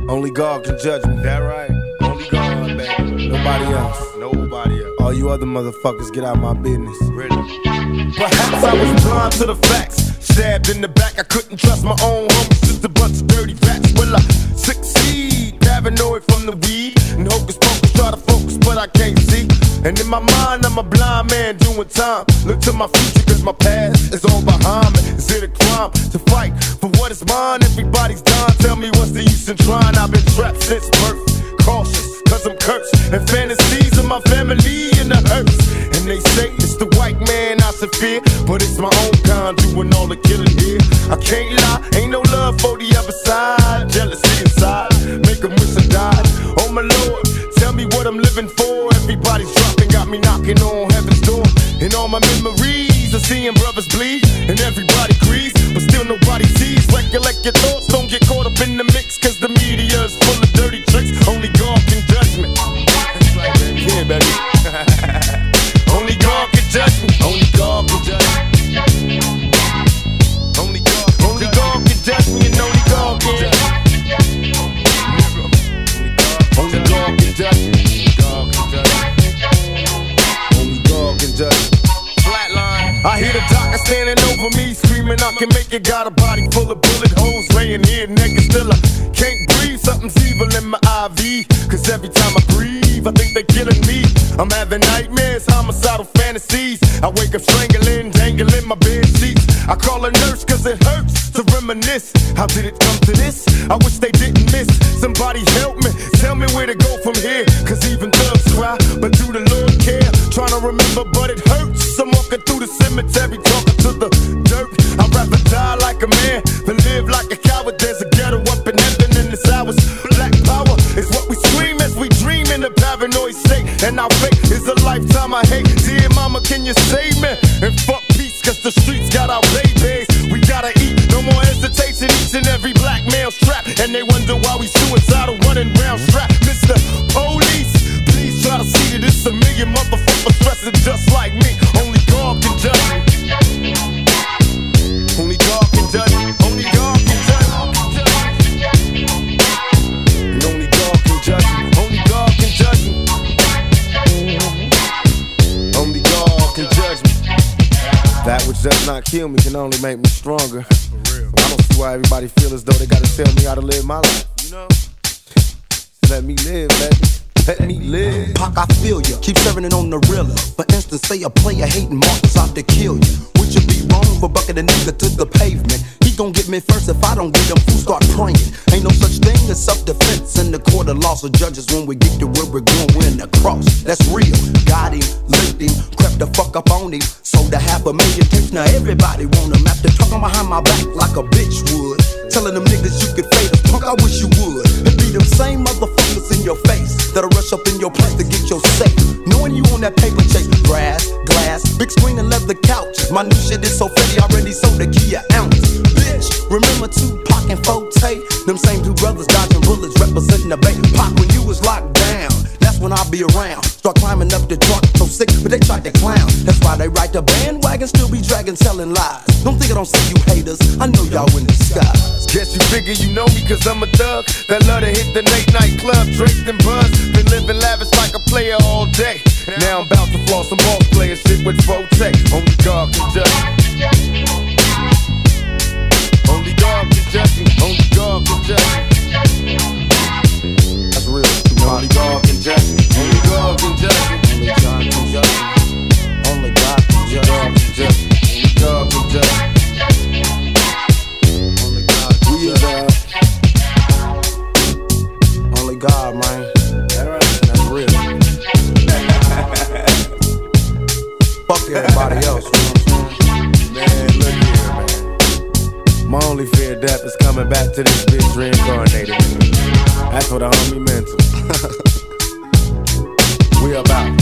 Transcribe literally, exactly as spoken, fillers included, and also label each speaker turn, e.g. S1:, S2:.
S1: Only God can judge me. That right? Only God, baby. Nobody else. Nobody else. All you other motherfuckers, get out of my business. Really? Perhaps I was blind to the facts. Stabbed in the back, I couldn't trust my own homies. Just a bunch of dirty rats. Will I succeed? Paranoid from the weed. And hocus pocus, try to focus, but I can't see. And in my mind, I'm a blind man doing time. Look to my future, cause my past is all behind me. Is it a crime to fight for what is mine? Everybody's dying, tell me what's the use in trying? I've been trapped since birth, cautious, cause I'm cursed. And fantasies of my family in the hearse. And they say it's the white man I should fear, but it's my own kind doing all the killing here. I can't lie, ain't no love for the other side. Jealousy inside, make them wish I died. Oh my Lord, tell me what I'm living for. Everybody's dropping, got me knocking on heaven's door. And all my memories of seeing brothers bleed, and everybody agrees, but still nobody sees. Recollect your thoughts, don't get caught up in the mix, cause the media is full of dirty tricks. Only God can judge me. Yeah, baby. Only God can judge me. Only God can judge me. Only God, only God can judge me, and only God can judge me. Only God can judge me. Only God can judge me. Flatline. I hear the doctor standing over me, screaming I can make it. Got a body full of bullet holes, laying here naked still. I can't breathe, something's evil in my I V. Cause every time I breathe, I think they're killing me. I'm having nightmares, homicidal fantasies. I wake up strangling, dangling my bed sheets. I call a nurse cause it hurts to reminisce. How did it come to this? I wish they didn't miss. Somebody help me, tell me where to go from here. Cause even thugs cry, but do the Lord care? Trying to remember, but it hurts. I'm walking through the cemetery, talking to the dirt. I'd rather die like a man than live like a coward. There's a ghetto up in heaven in this hours. Black power is what we scream as we dream in a paranoid state. And our fate is a lifetime I hate. Dear mama, can you save me? And fuck peace, cause the streets got our babies. We gotta eat, no more hesitation. Each and every black male strapped, and they wonder why we suicidal running round strapped. Mister Police, please try to see that it's a million motherfuckers dressing just like me. Only God can judge me. Only God can judge me. Only God can judge me. And only God can judge me. Only God can judge me. Only God can judge me. That which does not kill me can only make me stronger. I don't see why everybody feel as though they gotta tell me how to live my life. You know? Let me live, baby. Let me live.
S2: Pac, I feel ya. Keep serving it on the realer. For instance, say a player hating Marcus out to kill you. Would you be wrong for bucking a nigga to the pavement? He gon' get me first if I don't get him. Fools start praying. Ain't no such thing as self-defense in the court of law. So judges, when we get to where we're going, we're in the cross. That's real. Got him, licked him, crept the fuck up on him. Sold a half a million tapes. Now everybody want him. After talking behind my back like a bitch would. Telling them niggas you could fade us. Punk, I wish you would. It be them same motherfuckers in your face that'll rush up in your place to get your safe. Knowing you on that paper chase. Grass, glass, big screen and leather couches. My new shit is so fatty, already sold a key an ounce. Bitch, remember Tupac and Forte? Them same two brothers dodging bullets representing the bay. Pac, when you was locked down, that's when I'll be around. Start climbing up the truck, so sick, but they tried to clown. That's why they ride the bandwagon, still be dragging, telling lies. Don't think I don't see you haters, I know y'all in disguise.
S1: Guess you figure you know me cause I'm a thug that love to hit the late night club, draped and buzz. Been living lavish like a player all day. Now I'm about to floss some ball player shit with Forte. Only God can judge me. Only God can judge me. Only God can judge me. That's real. Only God can judge me. Only God can judge me. Only God can judge me. Only God can judge me. Only God can judge me. Only God can judge me. Only God, man. That's real. Fuck everybody else. Man, look here, man. My only fear of death is coming back to this bitch reincarnated. That's what a homie meant to. We about.